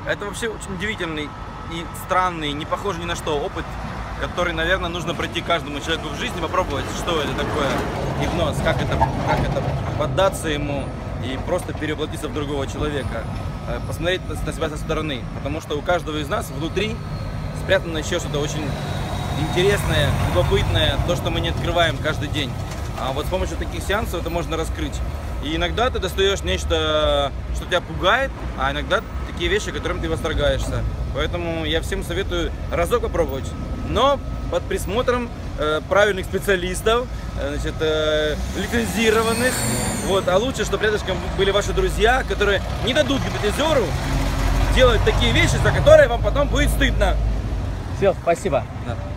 Это вообще очень удивительный и странный, не похожий ни на что опыт, который, наверное, нужно пройти каждому человеку в жизни, попробовать, что это такое гипноз, как это поддаться ему и просто перевоплотиться в другого человека, посмотреть на себя со стороны, потому что у каждого из нас внутри спрятано еще что-то очень интересное, любопытное, то, что мы не открываем каждый день. А вот с помощью таких сеансов это можно раскрыть. И иногда ты достаешь нечто, что тебя пугает, а иногда такие вещи, которым ты восторгаешься. Поэтому я всем советую разок попробовать, но под присмотром правильных специалистов, значит, лицензированных. Вот. А лучше, чтобы рядышком были ваши друзья, которые не дадут гипнотизеру делать такие вещи, за которые вам потом будет стыдно. Все, спасибо. Да.